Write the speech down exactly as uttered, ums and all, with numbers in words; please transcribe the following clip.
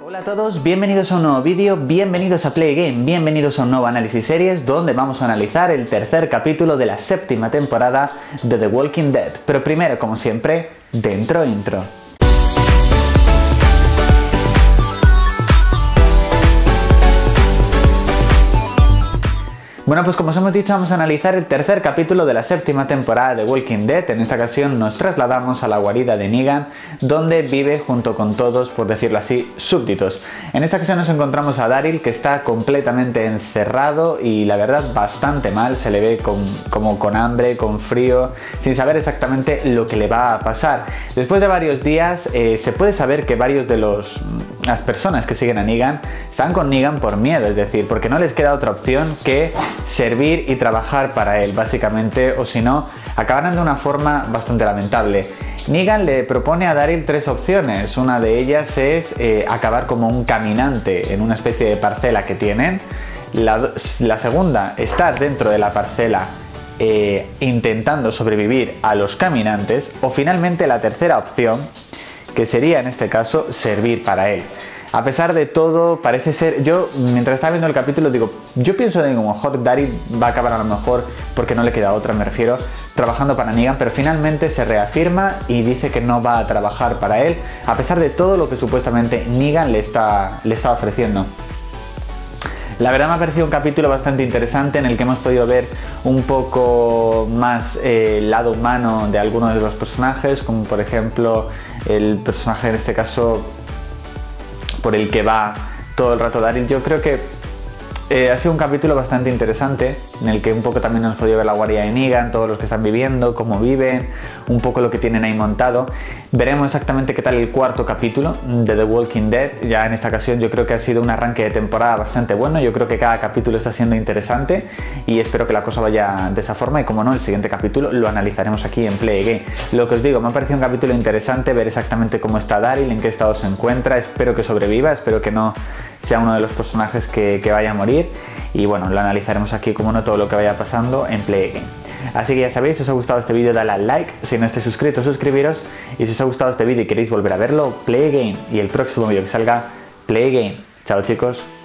Hola a todos, bienvenidos a un nuevo vídeo, bienvenidos a Play Game, bienvenidos a un nuevo análisis series donde vamos a analizar el tercer capítulo de la séptima temporada de The Walking Dead. Pero primero, como siempre, dentro intro. Bueno, pues como os hemos dicho, vamos a analizar el tercer capítulo de la séptima temporada de Walking Dead. En esta ocasión nos trasladamos a la guarida de Negan, donde vive junto con todos, por decirlo así, súbditos. En esta ocasión nos encontramos a Daryl, que está completamente encerrado y la verdad bastante mal. Se le ve con, como con hambre, con frío, sin saber exactamente lo que le va a pasar. Después de varios días eh, se puede saber que varios de los, las personas que siguen a Negan están con Negan por miedo, es decir, porque no les queda otra opción que servir y trabajar para él, básicamente, o si no, acabarán de una forma bastante lamentable. Negan le propone a Daryl tres opciones. Una de ellas es eh, acabar como un caminante en una especie de parcela que tienen. La, la segunda, estar dentro de la parcela eh, intentando sobrevivir a los caminantes. O finalmente la tercera opción, que sería en este caso servir para él. A pesar de todo, parece ser... Yo, mientras estaba viendo el capítulo, digo, yo pienso de que como mejor Daryl va a acabar a lo mejor, porque no le queda otra, me refiero, trabajando para Negan, pero finalmente se reafirma y dice que no va a trabajar para él, a pesar de todo lo que supuestamente Negan le está, le está ofreciendo. La verdad me ha parecido un capítulo bastante interesante en el que hemos podido ver un poco más eh, el lado humano de algunos de los personajes, como por ejemplo el personaje en este caso por el que va todo el rato Daryl. Yo creo que eh, ha sido un capítulo bastante interesante en el que un poco también hemos podido ver la guardia de Negan, todos los que están viviendo, cómo viven, un poco lo que tienen ahí montado. Veremos exactamente qué tal el cuarto capítulo de The Walking Dead. Ya en esta ocasión yo creo que ha sido un arranque de temporada bastante bueno. Yo creo que cada capítulo está siendo interesante y espero que la cosa vaya de esa forma, y como no, el siguiente capítulo lo analizaremos aquí en Play Game. Lo que os digo, me ha parecido un capítulo interesante, ver exactamente cómo está Daryl, en qué estado se encuentra. Espero que sobreviva, espero que no sea uno de los personajes que, que vaya a morir, y bueno, lo analizaremos aquí, como no, todo lo que vaya pasando en Play Game. Así que ya sabéis, si os ha gustado este vídeo, dale al like, si no estáis suscritos, suscribiros, y si os ha gustado este vídeo y queréis volver a verlo, Play Game, y el próximo vídeo que salga, Play Game. Chao chicos.